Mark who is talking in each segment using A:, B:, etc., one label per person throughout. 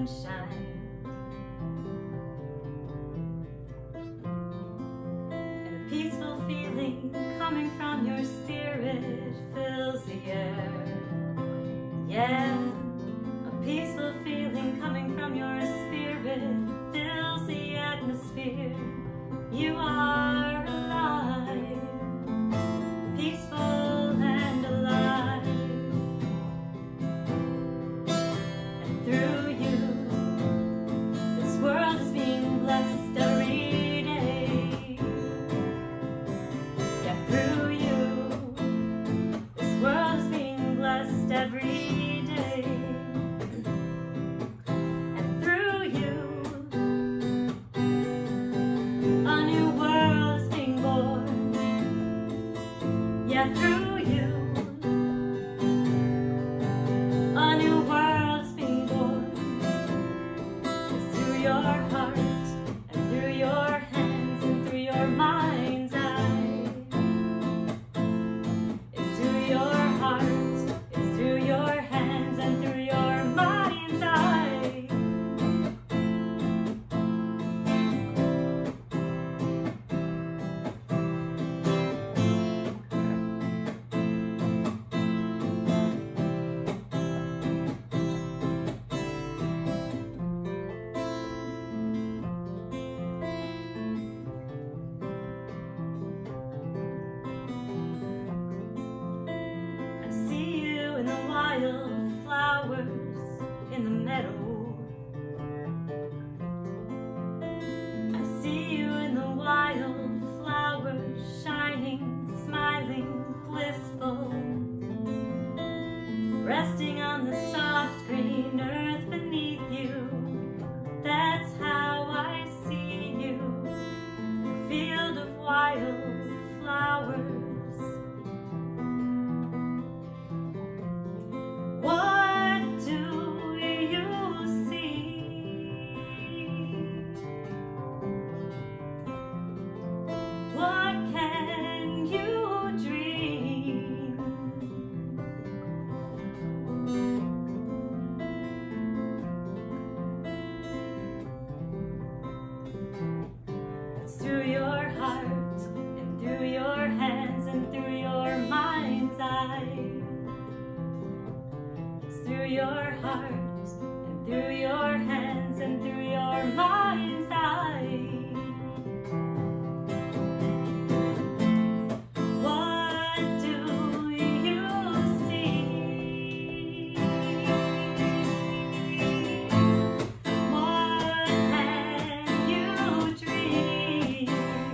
A: sunshine. And a peaceful feeling coming from your spirit fills the air. Yeah, a peaceful feeling coming from your spirit fills the atmosphere. You are alive, peaceful and alive. And through you, this world is being blessed every day. Yeah, through you, this world is being blessed every day. And through you, a new world is being born. Yeah, through you, a new world is being born. It's through your heart, and through your hands, and through your mind's eye. It's through your heart, it's through your hands, and through your mind's eye. I see you in the wildflowers in the meadow. I see you in the wildflowers, shining, smiling, blissful, resting on the soft green earth beneath you. That's how I see you, a field of wildflowers. What do you see? What can you dream? It's through your heart, and through your hands, and through your mind's eye. It's through your heart, and through your hands, and through your mind's eye. What do you see? What can you dream?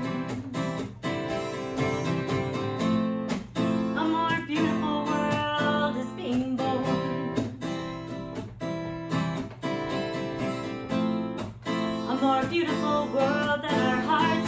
A: A more beautiful world is being born. A more beautiful world that our hearts